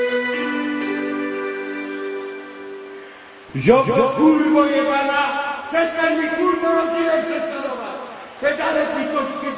Ziobro, kurwo jebana, przestań mi kurwo rodzinę prześladować! Te dalej mi